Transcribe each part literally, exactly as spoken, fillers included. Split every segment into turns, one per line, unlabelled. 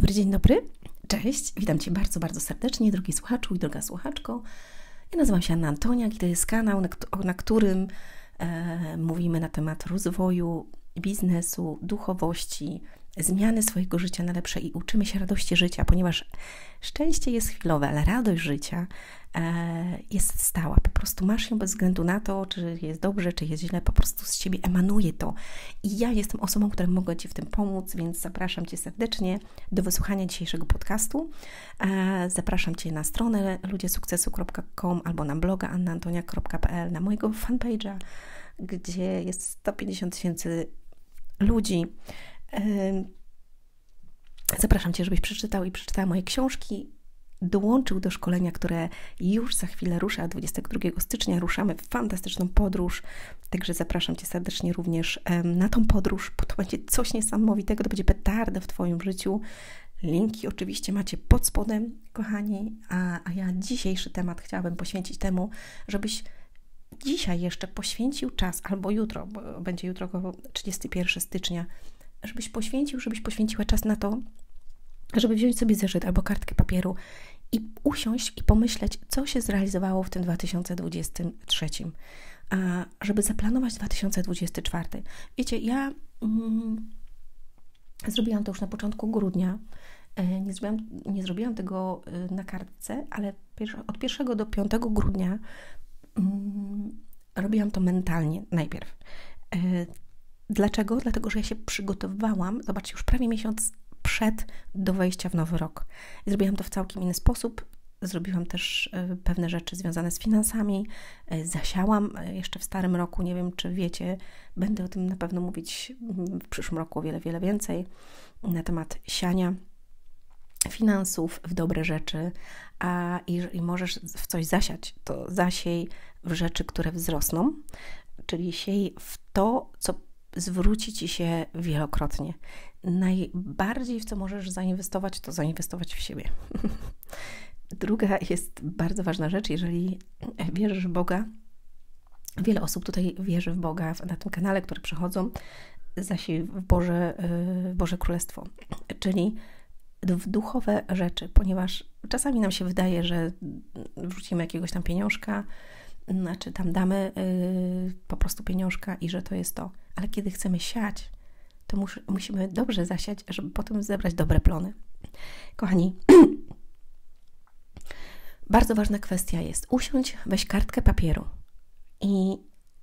dobry, dzień dobry, cześć, witam Cię bardzo, bardzo serdecznie, drogi słuchaczu i droga słuchaczko. Ja nazywam się Anna Antoniak i to jest kanał, na, na którym e, mówimy na temat rozwoju, biznesu, duchowości, zmiany swojego życia na lepsze i uczymy się radości życia, ponieważ szczęście jest chwilowe, ale radość życia e, jest stała. Po prostu masz ją bez względu na to, czy jest dobrze, czy jest źle, po prostu z Ciebie emanuje to. I ja jestem osobą, która mogę Ci w tym pomóc, więc zapraszam Cię serdecznie do wysłuchania dzisiejszego podcastu. E, zapraszam Cię na stronę ludzie sukcesu kropka com albo na bloga anna antoniak kropka p l, na mojego fanpage'a, gdzie jest sto pięćdziesiąt tysięcy ludzi. Zapraszam Cię, żebyś przeczytał i przeczytała moje książki, dołączył do szkolenia, które już za chwilę rusza, dwudziestego drugiego stycznia ruszamy w fantastyczną podróż, także zapraszam Cię serdecznie również na tą podróż, bo to będzie coś niesamowitego, to będzie petarda w Twoim życiu. Linki oczywiście macie pod spodem, kochani, a, a ja dzisiejszy temat chciałabym poświęcić temu, żebyś dzisiaj jeszcze poświęcił czas, albo jutro, bo będzie jutro około trzydziestego pierwszego stycznia, żebyś poświęcił, żebyś poświęciła czas na to, żeby wziąć sobie zeszyt albo kartkę papieru i usiąść i pomyśleć, co się zrealizowało w tym dwa tysiące dwudziestym trzecim, a żeby zaplanować dwa tysiące dwudziesty czwarty. Wiecie, ja mm, zrobiłam to już na początku grudnia, nie zrobiłam, nie zrobiłam tego na kartce, ale od pierwszego do piątego grudnia mm, robiłam to mentalnie najpierw. Dlaczego? Dlatego, że ja się przygotowywałam, zobaczcie, już prawie miesiąc przed do wejścia w nowy rok. I zrobiłam to w całkiem inny sposób. Zrobiłam też pewne rzeczy związane z finansami. Zasiałam jeszcze w starym roku, nie wiem, czy wiecie, będę o tym na pewno mówić w przyszłym roku o wiele, wiele więcej na temat siania finansów w dobre rzeczy, a jeżeli możesz w coś zasiać, to zasiej w rzeczy, które wzrosną, czyli siej w to, co zwróci Ci się wielokrotnie. Najbardziej w co możesz zainwestować, to zainwestować w siebie. Druga jest bardzo ważna rzecz, jeżeli wierzysz w Boga, wiele osób tutaj wierzy w Boga na tym kanale, które przychodzą, zasiej w Boże, w Boże Królestwo, czyli w duchowe rzeczy, ponieważ czasami nam się wydaje, że wrzucimy jakiegoś tam pieniążka, znaczy tam damy yy, po prostu pieniążka i że to jest to. Ale kiedy chcemy siać, to mus, musimy dobrze zasiać, żeby potem zebrać dobre plony. Kochani, bardzo ważna kwestia jest usiądź, weź kartkę papieru i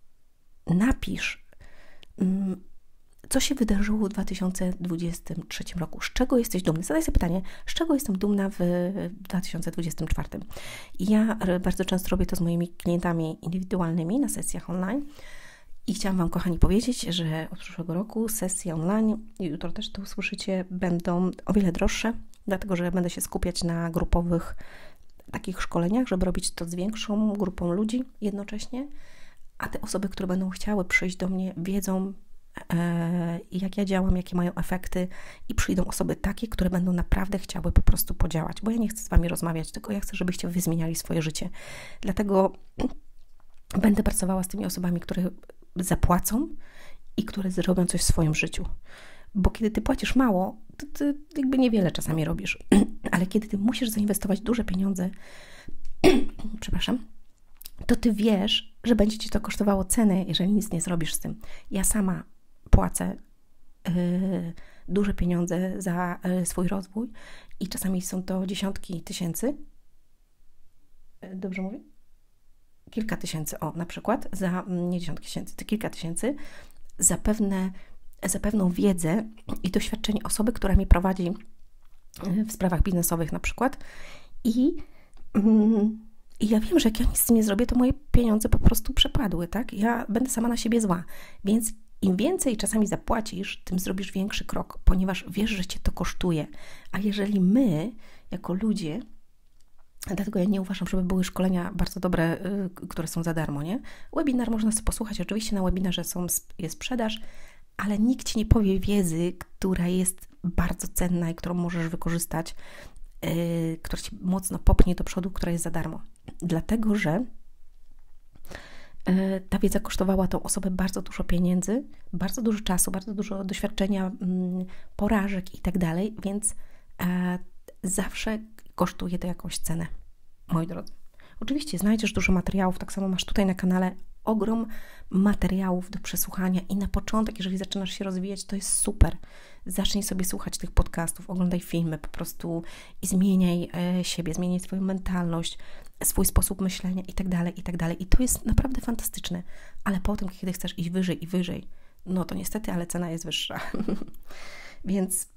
napisz, yy, co się wydarzyło w dwa tysiące dwudziestym trzecim roku. Z czego jesteś dumny? Zadaj sobie pytanie, z czego jestem dumna w dwa tysiące dwudziestym czwartym. Ja bardzo często robię to z moimi klientami indywidualnymi na sesjach online i chciałam Wam, kochani, powiedzieć, że od przyszłego roku sesje online, jutro też to usłyszycie, będą o wiele droższe, dlatego że będę się skupiać na grupowych takich szkoleniach, żeby robić to z większą grupą ludzi jednocześnie, a te osoby, które będą chciały przyjść do mnie, wiedzą, jak ja działam, jakie mają efekty i przyjdą osoby takie, które będą naprawdę chciały po prostu podziałać, bo ja nie chcę z Wami rozmawiać, tylko ja chcę, żebyście Wy zmieniali swoje życie. Dlatego będę pracowała z tymi osobami, które zapłacą i które zrobią coś w swoim życiu. Bo kiedy Ty płacisz mało, to Ty jakby niewiele czasami robisz, ale kiedy Ty musisz zainwestować duże pieniądze, przepraszam, to Ty wiesz, że będzie Ci to kosztowało ceny, jeżeli nic nie zrobisz z tym. Ja sama płacę yy, duże pieniądze za yy, swój rozwój i czasami są to dziesiątki tysięcy. Yy, dobrze mówię? Kilka tysięcy, o, na przykład, za, nie dziesiątki tysięcy, to kilka tysięcy, za, pewne, za pewną wiedzę i doświadczenie osoby, która mnie prowadzi yy, w sprawach biznesowych na przykład. I yy, I ja wiem, że jak ja nic z tym nie zrobię, to moje pieniądze po prostu przepadły, tak? Ja będę sama na siebie zła. Więc im więcej czasami zapłacisz, tym zrobisz większy krok, ponieważ wiesz, że Cię to kosztuje. A jeżeli my, jako ludzie, dlatego ja nie uważam, żeby były szkolenia bardzo dobre, yy, które są za darmo, nie? Webinar można sobie posłuchać, oczywiście na webinarze są, jest sprzedaż, ale nikt Ci nie powie wiedzy, która jest bardzo cenna i którą możesz wykorzystać, Yy, która Cię mocno popchnie do przodu, która jest za darmo. Dlatego, że yy, ta wiedza kosztowała tą osobę bardzo dużo pieniędzy, bardzo dużo czasu, bardzo dużo doświadczenia, yy, porażek i tak dalej, więc e, zawsze kosztuje to jakąś cenę, moi drodzy. Oczywiście znajdziesz dużo materiałów, tak samo masz tutaj na kanale ogrom materiałów do przesłuchania i na początek, jeżeli zaczynasz się rozwijać, to jest super. Zacznij sobie słuchać tych podcastów, oglądaj filmy po prostu i zmieniaj e, siebie, zmieniaj swoją mentalność, swój sposób myślenia i tak dalej, i tak dalej. I to jest naprawdę fantastyczne, ale potem, kiedy chcesz iść wyżej i wyżej, no to niestety, ale cena jest wyższa. Więc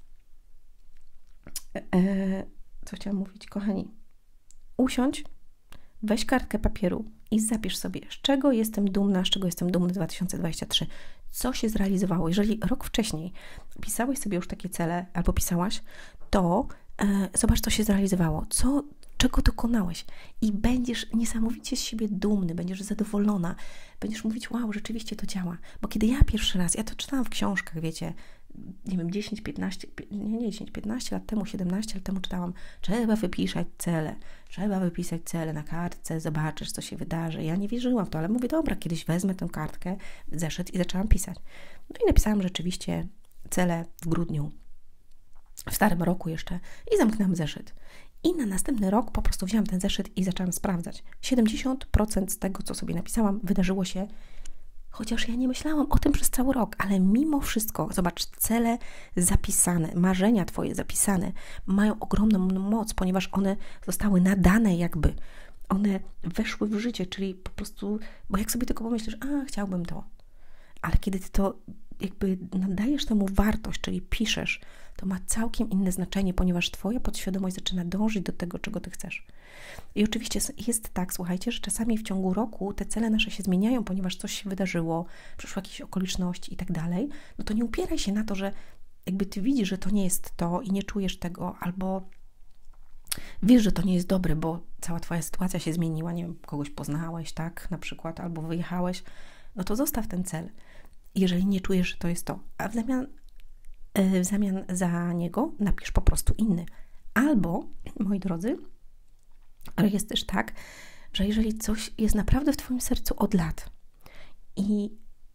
e, co chciałam mówić, kochani? Usiądź, weź kartkę papieru i zapisz sobie, z czego jestem dumna, z czego jestem dumny dwa tysiące dwudziesty trzeci. Co się zrealizowało? Jeżeli rok wcześniej pisałeś sobie już takie cele, albo pisałaś, to e, zobacz, co się zrealizowało, co, czego dokonałeś i będziesz niesamowicie z siebie dumny, będziesz zadowolona, będziesz mówić, wow, rzeczywiście to działa. Bo kiedy ja pierwszy raz, ja to czytałam w książkach, wiecie, nie wiem, dziesięć, piętnaście, nie, nie dziesięć, piętnaście lat temu, siedemnaście lat temu czytałam, trzeba wypisać cele, trzeba wypisać cele na kartce, zobaczysz, co się wydarzy. Ja nie wierzyłam w to, ale mówię, dobra, kiedyś wezmę tę kartkę, zeszyt i zaczęłam pisać. No i napisałam rzeczywiście cele w grudniu, w starym roku jeszcze i zamknęłam zeszyt. I na następny rok po prostu wzięłam ten zeszyt i zaczęłam sprawdzać. siedemdziesiąt procent z tego, co sobie napisałam, wydarzyło się, chociaż ja nie myślałam o tym przez cały rok, ale mimo wszystko, zobacz, cele zapisane, marzenia Twoje zapisane mają ogromną moc, ponieważ one zostały nadane jakby, one weszły w życie, czyli po prostu, bo jak sobie tylko pomyślisz, a chciałbym to, ale kiedy Ty to jakby nadajesz temu wartość, czyli piszesz, to ma całkiem inne znaczenie, ponieważ Twoja podświadomość zaczyna dążyć do tego, czego Ty chcesz. I oczywiście jest tak, słuchajcie, że czasami w ciągu roku te cele nasze się zmieniają, ponieważ coś się wydarzyło, przyszły jakieś okoliczności i tak dalej, no to nie upieraj się na to, że jakby Ty widzisz, że to nie jest to i nie czujesz tego, albo wiesz, że to nie jest dobre, bo cała Twoja sytuacja się zmieniła, nie wiem, kogoś poznałeś, tak, na przykład, albo wyjechałeś, no to zostaw ten cel, jeżeli nie czujesz, że to jest to, a w zamian, w zamian za niego napisz po prostu inny. Albo, moi drodzy, ale jest też tak, że jeżeli coś jest naprawdę w Twoim sercu od lat i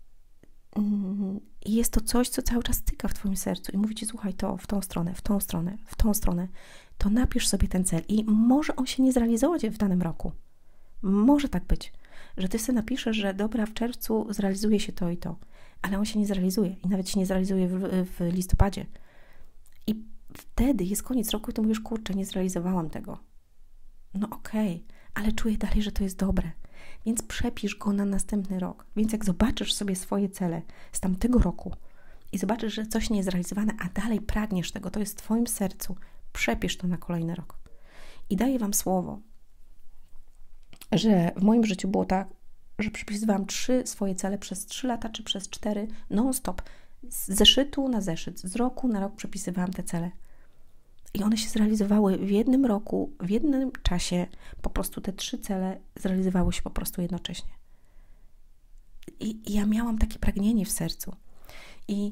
i jest to coś, co cały czas tyka w Twoim sercu i mówi Ci, słuchaj, to w tą stronę, w tą stronę, w tą stronę, to napisz sobie ten cel i może on się nie zrealizować w danym roku. Może tak być, że Ty sobie napiszesz, że dobra, w czerwcu zrealizuje się to i to, ale on się nie zrealizuje i nawet się nie zrealizuje w, w listopadzie. I wtedy jest koniec roku i to mówisz, kurczę, nie zrealizowałam tego. No okej, okay, ale czuję dalej, że to jest dobre. Więc przepisz go na następny rok. Więc jak zobaczysz sobie swoje cele z tamtego roku i zobaczysz, że coś nie jest zrealizowane, a dalej pragniesz tego, to jest w Twoim sercu, przepisz to na kolejny rok. I daję Wam słowo, że w moim życiu było tak, że przypisywałam trzy swoje cele przez trzy lata, czy przez cztery, non-stop. Z zeszytu na zeszyt, z roku na rok przepisywałam te cele. I one się zrealizowały w jednym roku, w jednym czasie. Po prostu te trzy cele zrealizowały się po prostu jednocześnie. I, i ja miałam takie pragnienie w sercu. I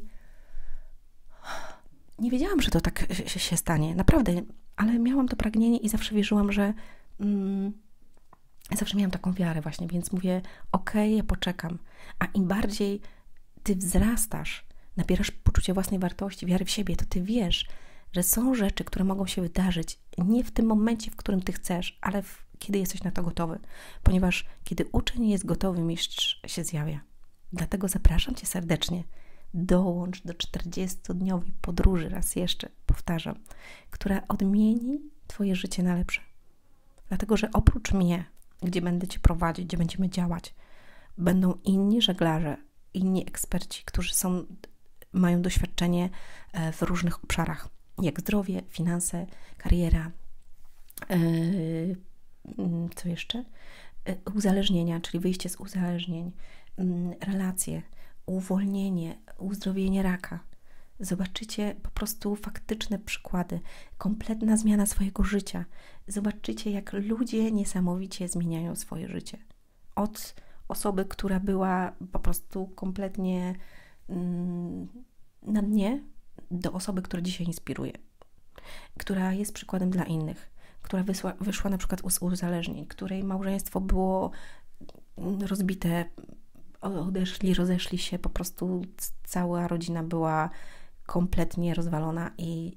nie wiedziałam, że to tak się, się stanie. Naprawdę. Ale miałam to pragnienie i zawsze wierzyłam, że... Mm, zawsze miałam taką wiarę właśnie. Więc mówię, okej, okay, ja poczekam. A im bardziej Ty wzrastasz, nabierasz poczucia własnej wartości, wiary w siebie, to Ty wiesz, że są rzeczy, które mogą się wydarzyć nie w tym momencie, w którym Ty chcesz, ale w, kiedy jesteś na to gotowy. Ponieważ kiedy uczeń jest gotowy, mistrz się zjawia. Dlatego zapraszam Cię serdecznie. Dołącz do czterdziestodniowej podróży, raz jeszcze powtarzam, która odmieni Twoje życie na lepsze. Dlatego, że oprócz mnie, gdzie będę Cię prowadzić, gdzie będziemy działać, będą inni żeglarze, inni eksperci, którzy są, mają doświadczenie w różnych obszarach, jak zdrowie, finanse, kariera, yy, co jeszcze? Yy, uzależnienia, czyli wyjście z uzależnień, yy, relacje, uwolnienie, uzdrowienie raka. Zobaczycie po prostu faktyczne przykłady, kompletna zmiana swojego życia. Zobaczycie, jak ludzie niesamowicie zmieniają swoje życie. Od osoby, która była po prostu kompletnie yy, na dnie, do osoby, która dzisiaj inspiruje, która jest przykładem dla innych, która wysła, wyszła na przykład z uzależnień, której małżeństwo było rozbite, odeszli, rozeszli się, po prostu cała rodzina była kompletnie rozwalona i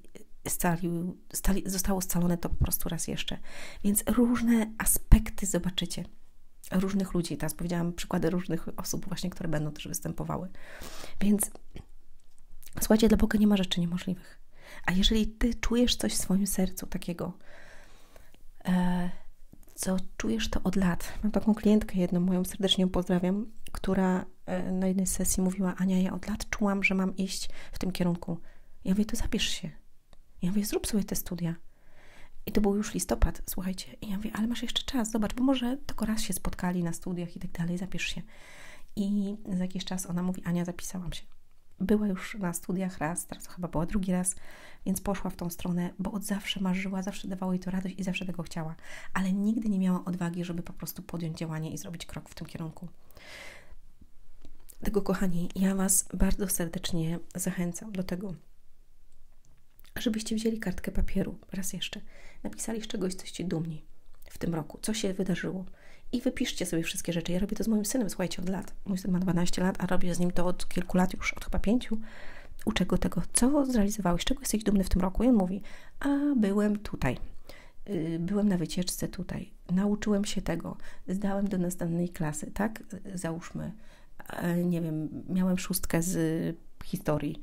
scalił, stali, zostało scalone to po prostu raz jeszcze. Więc różne aspekty zobaczycie. Różnych ludzi. Teraz powiedziałam przykłady różnych osób właśnie, które będą też występowały. Więc słuchajcie, dla Boga nie ma rzeczy niemożliwych. A jeżeli ty czujesz coś w swoim sercu takiego, e, co czujesz to od lat. Mam taką klientkę jedną, moją serdecznie ją pozdrawiam, która e, na jednej sesji mówiła: Ania, ja od lat czułam, że mam iść w tym kierunku. Ja mówię, to zapisz się. Ja mówię, zrób sobie te studia. I to był już listopad, słuchajcie. I ja mówię, ale masz jeszcze czas, zobacz, bo może tylko raz się spotkali na studiach i tak dalej, zapisz się. I za jakiś czas ona mówi, Ania, zapisałam się. Była już na studiach raz, teraz chyba była drugi raz, więc poszła w tą stronę, bo od zawsze marzyła, zawsze dawało jej to radość i zawsze tego chciała. Ale nigdy nie miała odwagi, żeby po prostu podjąć działanie i zrobić krok w tym kierunku. Dlatego, kochani, ja Was bardzo serdecznie zachęcam do tego, żebyście wzięli kartkę papieru, raz jeszcze, napisali, z czego jesteście dumni w tym roku, co się wydarzyło i wypiszcie sobie wszystkie rzeczy. Ja robię to z moim synem, słuchajcie, od lat. Mój syn ma dwanaście lat, a robię z nim to od kilku lat już, od chyba pięciu. Uczę go tego, co zrealizowałeś, z czego jesteś dumny w tym roku. I on mówi, a byłem tutaj, byłem na wycieczce tutaj, nauczyłem się tego, zdałem do następnej klasy, tak? Załóżmy, nie wiem, miałem szóstkę z historii,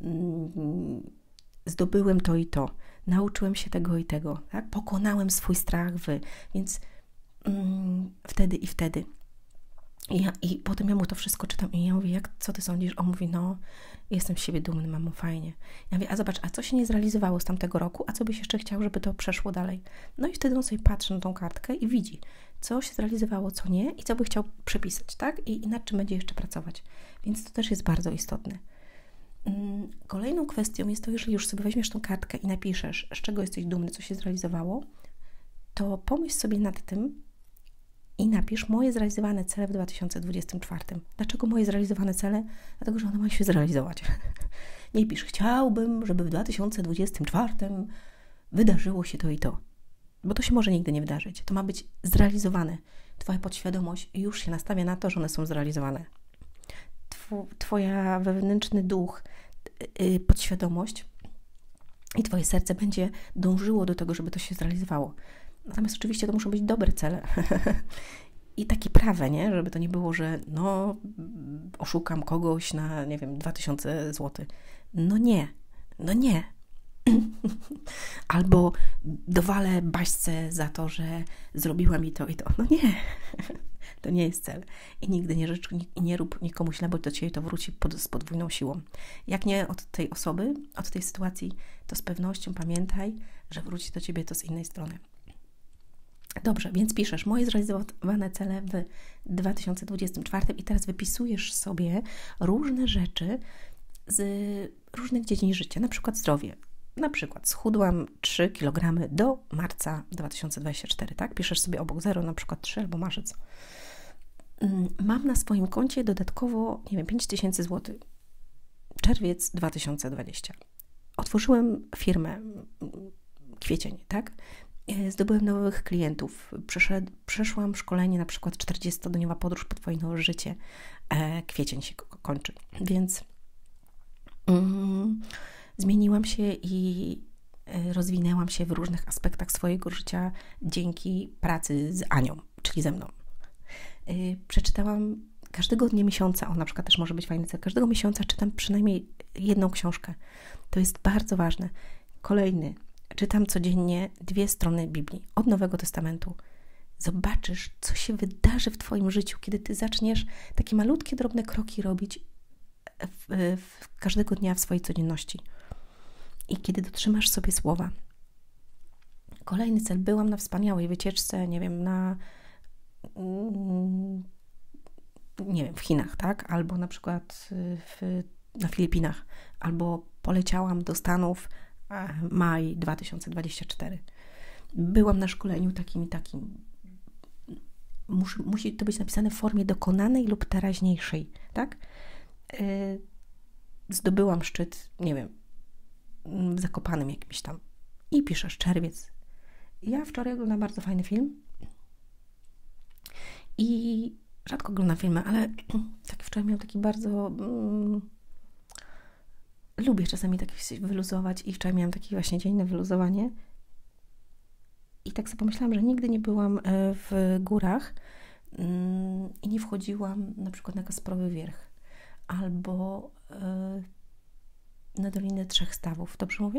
zdobyłem to i to, nauczyłem się tego i tego, tak? Pokonałem swój strach, wy, więc mm, wtedy i wtedy. I, ja, I potem ja mu to wszystko czytam i ja mówię, jak, co ty sądzisz? On mówi, no, jestem z siebie dumny, mamo, fajnie. Ja mówię, a zobacz, a co się nie zrealizowało z tamtego roku, a co byś jeszcze chciał, żeby to przeszło dalej? No i wtedy on sobie patrzy na tą kartkę i widzi, co się zrealizowało, co nie i co by chciał przepisać, tak? I, i nad czym będzie jeszcze pracować. Więc to też jest bardzo istotne. Kolejną kwestią jest to, jeżeli już sobie weźmiesz tą kartkę i napiszesz, z czego jesteś dumny, co się zrealizowało, to pomyśl sobie nad tym i napisz moje zrealizowane cele w dwa tysiące dwudziestym czwartym. Dlaczego moje zrealizowane cele? Dlatego, że one mają się zrealizować. Nie pisz, chciałbym, żeby w dwa tysiące dwudziestym czwartym wydarzyło się to i to. Bo to się może nigdy nie wydarzyć. To ma być zrealizowane. Twoja podświadomość już się nastawia na to, że one są zrealizowane. Twoja wewnętrzny duch, podświadomość i Twoje serce będzie dążyło do tego, żeby to się zrealizowało. Natomiast oczywiście to muszą być dobre cele i takie prawe, nie? Żeby to nie było, że no oszukam kogoś na, nie wiem, dwa tysiące złotych. No nie, no nie. Albo dowalę baśce za to, że zrobiła mi to i to. No nie. To nie jest cel. I nigdy nie życz i nie rób nikomu źle, bo do Ciebie to wróci pod, z podwójną siłą. Jak nie od tej osoby, od tej sytuacji, to z pewnością pamiętaj, że wróci do Ciebie to z innej strony. Dobrze, więc piszesz moje zrealizowane cele w dwa tysiące dwudziestym czwartym i teraz wypisujesz sobie różne rzeczy z różnych dziedzin życia, na przykład zdrowie. Na przykład schudłam trzy kilogramy do marca dwa tysiące dwudziestego czwartego, tak? Piszesz sobie obok zero, na przykład trzy albo marzec. Mam na swoim koncie dodatkowo, nie wiem, pięć tysięcy złotych. Czerwiec dwa tysiące dwudziesty. Otworzyłem firmę, kwiecień, tak? Zdobyłem nowych klientów. Przeszed, przeszłam szkolenie, na przykład czterdziestodniowa podróż po Twoje nowe życie. E, kwiecień się kończy. Więc mm, zmieniłam się i rozwinęłam się w różnych aspektach swojego życia dzięki pracy z Anią, czyli ze mną. Przeczytałam każdego dnia miesiąca, o na przykład też może być fajny cel, każdego miesiąca czytam przynajmniej jedną książkę. To jest bardzo ważne. Kolejny, czytam codziennie dwie strony Biblii, od Nowego Testamentu. Zobaczysz, co się wydarzy w Twoim życiu, kiedy Ty zaczniesz takie malutkie, drobne kroki robić w, w każdego dnia w swojej codzienności. I kiedy dotrzymasz sobie słowa. Kolejny cel, byłam na wspaniałej wycieczce, nie wiem, na nie wiem, w Chinach, tak? Albo na przykład w, na Filipinach, albo poleciałam do Stanów maj dwa tysiące dwudziesty czwarty. Byłam na szkoleniu takim i takim. Musi, musi to być napisane w formie dokonanej lub teraźniejszej, tak? Yy, zdobyłam szczyt, nie wiem, w Zakopanem jakimś tam. I piszesz czerwiec. Ja wczoraj oglądam bardzo fajny film i rzadko oglądam filmy, ale tak wczoraj miał taki bardzo mm, lubię czasami tak się wyluzować i wczoraj miałam taki właśnie dzień na wyluzowanie. I tak sobie pomyślałam, że nigdy nie byłam w górach i nie wchodziłam na przykład na Kasprowy Wierch albo na Dolinę Trzech Stawów. Dobrze mówię?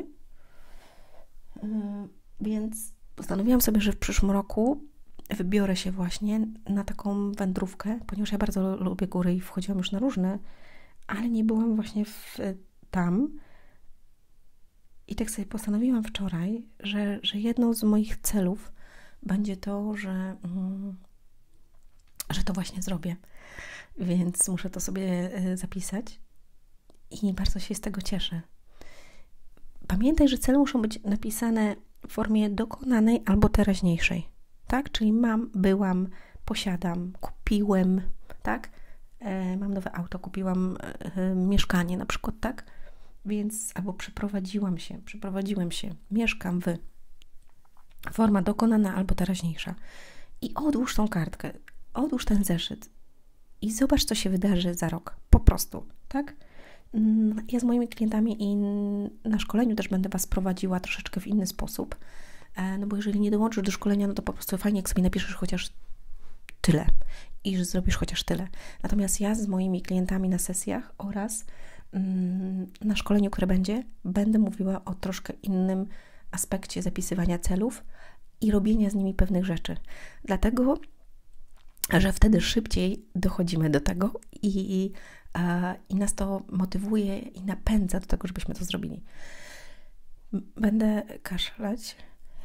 Więc postanowiłam sobie, że w przyszłym roku wybiorę się właśnie na taką wędrówkę, ponieważ ja bardzo lubię góry i wchodziłam już na różne, ale nie byłam właśnie w, tam. I tak sobie postanowiłam wczoraj, że, że jedną z moich celów będzie to, że, mm, że to właśnie zrobię. Więc muszę to sobie zapisać i bardzo się z tego cieszę. Pamiętaj, że cele muszą być napisane w formie dokonanej albo teraźniejszej, tak? Czyli mam, byłam, posiadam, kupiłem, tak? E, mam nowe auto, kupiłam e, mieszkanie na przykład, tak? Więc albo przeprowadziłam się, przeprowadziłem się, mieszkam w. Forma dokonana albo teraźniejsza. I odłóż tą kartkę, odłóż ten zeszyt i zobacz, co się wydarzy za rok. Po prostu, tak? Ja z moimi klientami i na szkoleniu też będę Was prowadziła troszeczkę w inny sposób, no bo jeżeli nie dołączysz do szkolenia, no to po prostu fajnie, jak sobie napiszesz chociaż tyle i że zrobisz chociaż tyle. Natomiast ja z moimi klientami na sesjach oraz na szkoleniu, które będzie, będę mówiła o troszkę innym aspekcie zapisywania celów i robienia z nimi pewnych rzeczy. Dlatego, że wtedy szybciej dochodzimy do tego i, i, i nas to motywuje i napędza do tego, żebyśmy to zrobili. Będę kaszleć,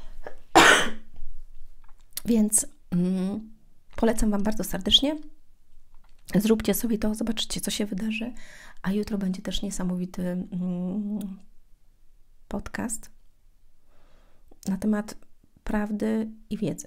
więc mm, polecam Wam bardzo serdecznie. Zróbcie sobie to, zobaczycie, co się wydarzy, a jutro będzie też niesamowity mm, podcast na temat prawdy i wiedzy.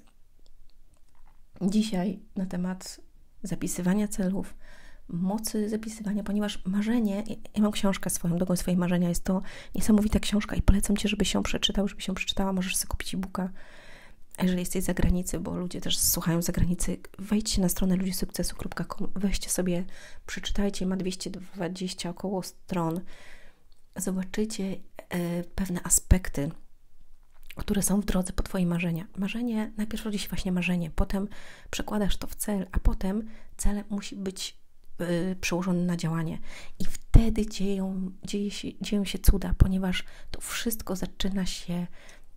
Dzisiaj na temat zapisywania celów, mocy zapisywania, ponieważ marzenie, ja mam książkę swoją, drogą swoje marzenia, jest to niesamowita książka i polecam Ci, żebyś ją przeczytał, żebyś ją przeczytała, możesz sobie kupić e-booka, jeżeli jesteś z zagranicy, bo ludzie też słuchają z zagranicy, wejdźcie na stronę ludzie sukcesu kropka com, weźcie sobie, przeczytajcie, ma dwieście dwadzieścia około stron, zobaczycie e, pewne aspekty, które są w drodze po Twoje marzenia. Marzenie, najpierw rodzi się właśnie marzenie, potem przekładasz to w cel, a potem cel musi być y, przełożony na działanie. I wtedy dzieją, dzieje się, dzieją się cuda, ponieważ to wszystko zaczyna się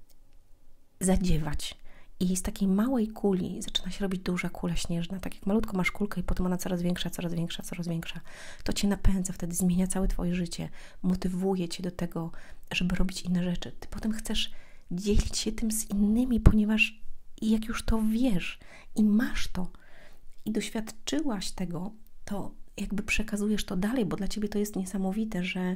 zadziewać. I z takiej małej kuli zaczyna się robić duża kula śnieżna. Tak jak malutko masz kulkę i potem ona coraz większa, coraz większa, coraz większa. To Cię napędza, wtedy zmienia całe Twoje życie. Motywuje Cię do tego, żeby robić inne rzeczy. Ty potem chcesz dzielić się tym z innymi, ponieważ jak już to wiesz i masz to i doświadczyłaś tego, to jakby przekazujesz to dalej, bo dla Ciebie to jest niesamowite, że,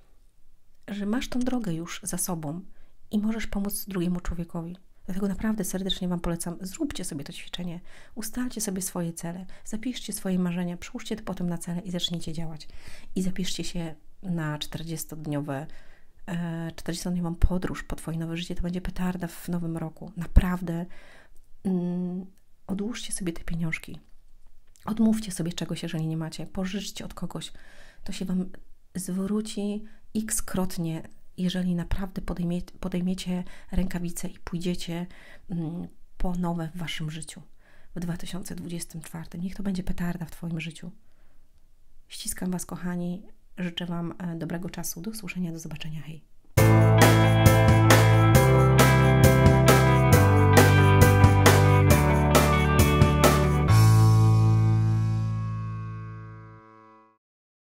że masz tą drogę już za sobą i możesz pomóc drugiemu człowiekowi. Dlatego naprawdę serdecznie Wam polecam, zróbcie sobie to ćwiczenie, ustalcie sobie swoje cele, zapiszcie swoje marzenia, przełóżcie to potem na cele i zacznijcie działać. I zapiszcie się na czterdziestodniowe czterdziestodniową podróż po Twoje nowe życie, to będzie petarda w nowym roku. Naprawdę mm, odłóżcie sobie te pieniążki. Odmówcie sobie czegoś, jeżeli nie macie. Pożyczcie od kogoś. To się Wam zwróci x-krotnie, jeżeli naprawdę podejmie, podejmiecie rękawice i pójdziecie mm, po nowe w Waszym życiu w dwa tysiące dwudziestym czwartym. Niech to będzie petarda w Twoim życiu. Ściskam Was, kochani. Życzę Wam dobrego czasu. Do usłyszenia, do zobaczenia. Hej!